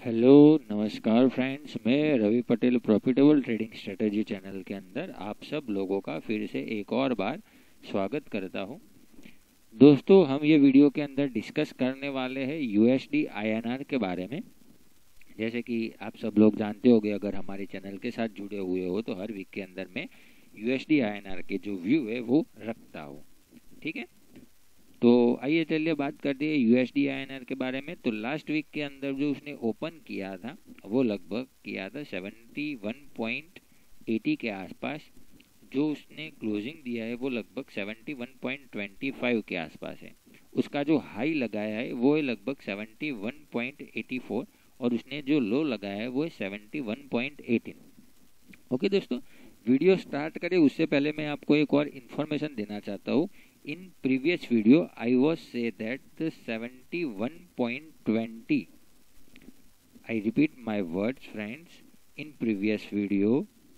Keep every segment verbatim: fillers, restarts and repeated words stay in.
Hello नमस्कार friends, मैं Ravi Patel profitable trading strategy channel के अंदर आप सब लोगों का फिर से एक और बार स्वागत करता हूं। दोस्तों, हम ये वीडियो के अंदर डिस्कस करने वाले हैं यूएसडी आईएनआर के बारे में। जैसे कि आप सब लोग जानते होंगे, अगर हमारे चैनल के साथ जुड़े हुए हो तो हर वीक के अंदर मैं यूएसडी आईएनआर के जो व्यू है वो रखता हूँ। ठीक है, तो आइए चलिए बात करते हैं यूएसडी आईएनआर के बारे में। तो लास्ट वीक के अंदर जो उसने ओपन किया था वो लगभग किया था इकहत्तर पॉइंट अस्सी के आसपास। जो उसने क्लोजिंग दिया है वो लगभग इकहत्तर पॉइंट पच्चीस के आसपास है। उसका जो हाई लगाया है वो है लगभग इकहत्तर पॉइंट चौरासी और उसने जो लो लगाया है वो है इकहत्तर पॉइंट अठारह। ओके दोस्तों, वीडियो स्टार्ट करें उससे पहले मैं आपको एक और इन्फॉर्मेशन देना चाहता हूँ। In previous video, I was say that the seventy-one point two zero. I repeat my words, friends. In previous video,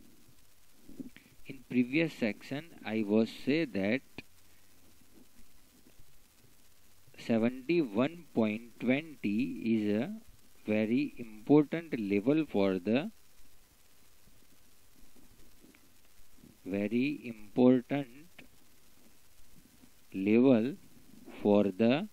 in previous section, I was say that seventy-one point two zero is a very important level for the very important level for the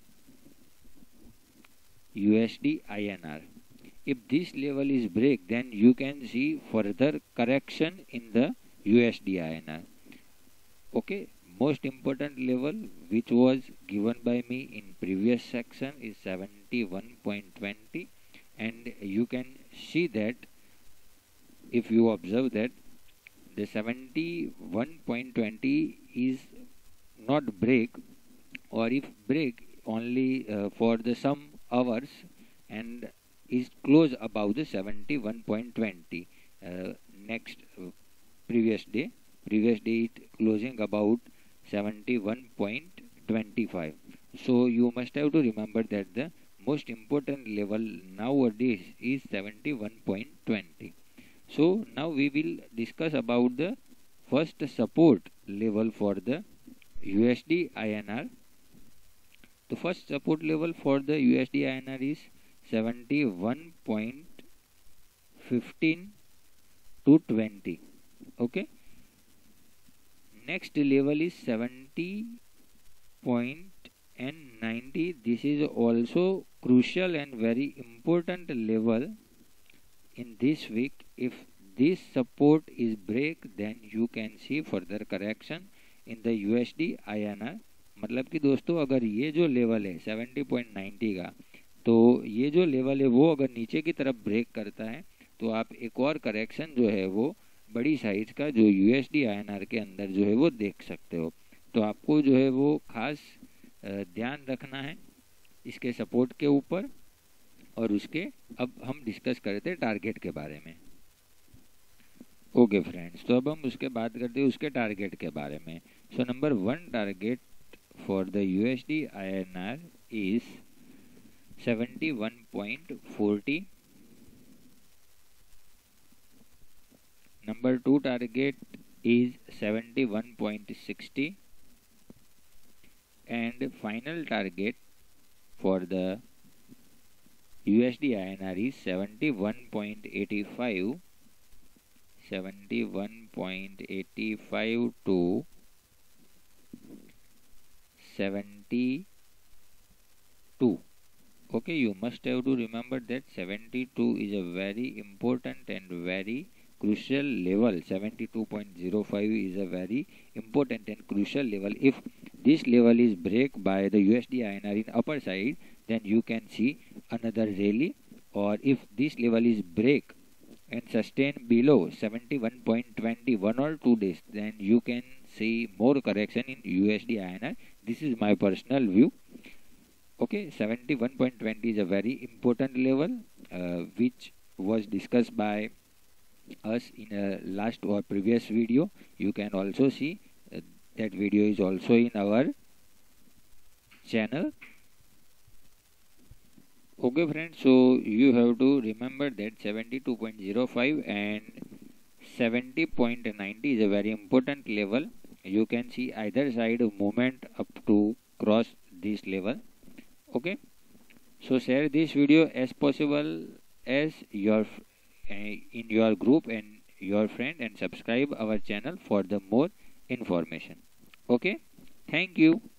U S D I N R. If this level is break, then you can see further correction in the U S D I N R. Okay, most important level which was given by me in previous section is seventy-one point two zero, and you can see that if you observe that the seventy-one point two zero is not break, or if break only uh, for the some hours and is close above the seventy-one point two zero. Uh, next uh, previous day previous day it closing about seventy-one point two five. So you must have to remember that the most important level nowadays is seventy-one point two zero. So now we will discuss about the first support level for the U S D I N R. The first support level for the U S D I N R is seventy-one point one five to twenty. Okay. Next level is seventy point ninety. This is also crucial and very important level in this week. If this support is break, then you can see further correction in the USD INR. मतलब कि दोस्तों, अगर ये जो level है seventy point ninety का, तो ये जो लेवल है वो अगर नीचे की तरफ ब्रेक करता है तो आप एक और करेक्शन जो है वो बड़ी साइज का जो यूएसडी आईएनआर के अंदर जो है वो देख सकते हो। तो आपको जो है वो खास ध्यान रखना है इसके सपोर्ट के ऊपर। और उसके अब हम डिस्कस करते हैं टारगेट के बारे में। ओके फ्रेंड्स, तो अब हम उसके बात करते हैं उसके टारगेट के बारे में। So number one target for the USD INR is seventy one point four zero. Number two target is seventy-one point six zero, and final target for the U S D I N R is seventy-one point eight five. seventy-one point eight five to seventy-two. Okay, you must have to remember that seventy-two is a very important and very crucial level. seventy-two point zero five is a very important and crucial level. If this level is break by the U S D I N R in upper side, then you can see another rally. Or if this level is break and sustain below seventy-one point two zero one or two days, then you can see more correction in U S D I N R. This is my personal view. Okay, seventy-one point two zero is a very important level uh, which was discussed by us in a last or previous video. You can also see uh, that video is also in our channel. Okay friends, so you have to remember that seventy-two point zero five and seventy point nine zero is a very important level. You can see either side movement up to cross this level. Okay, so share this video as possible as your uh, in your group and your friend, and subscribe our channel for the more information. Okay, thank you.